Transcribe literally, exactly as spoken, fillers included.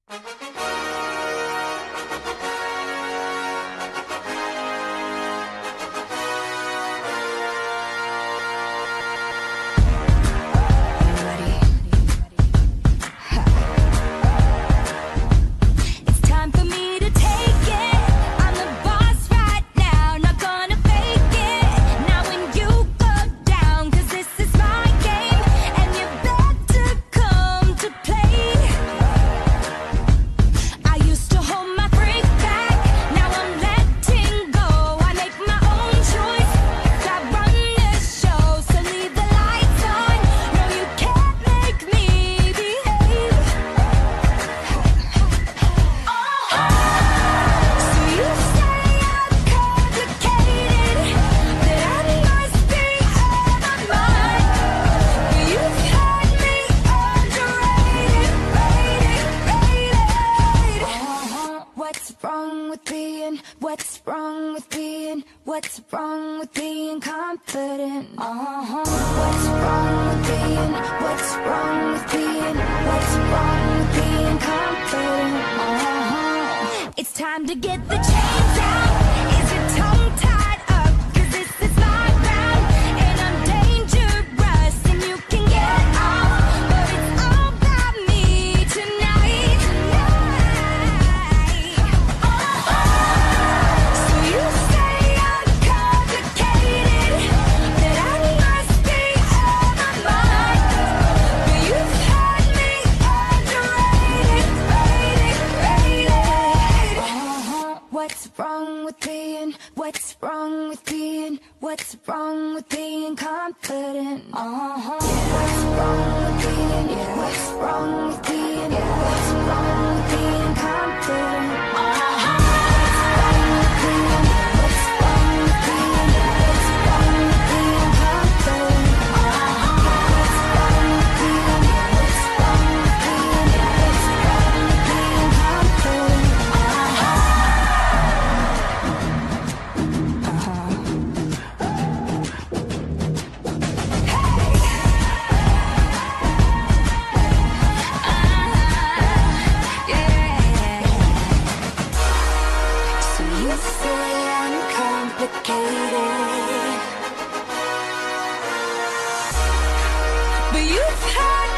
What's wrong with being, what's wrong with being confident? Uh-huh. What's wrong with being, what's wrong with being, what's wrong with being confident? Uh-huh. It's time to get the chains out. Is your tongue tied up? 'Cause this is my round, and I'm dangerous, and you can get off, but it's all about me tonight. Tonight. Oh, so you say I'm complicated, that I must be out of my mind, but you've had me underrated, rated, rated. Uh-huh. What's wrong with being, what's wrong with being, what's wrong with being confident? Uh-huh. What's wrong with being, what's wrong with being, what's wrong with being confident? Uh-huh. What's wrong with being, what's wrong with being confident? Uh-huh. What's wrong with being, what's wrong with being, what's wrong with being confident? You say I'm complicated, but you've had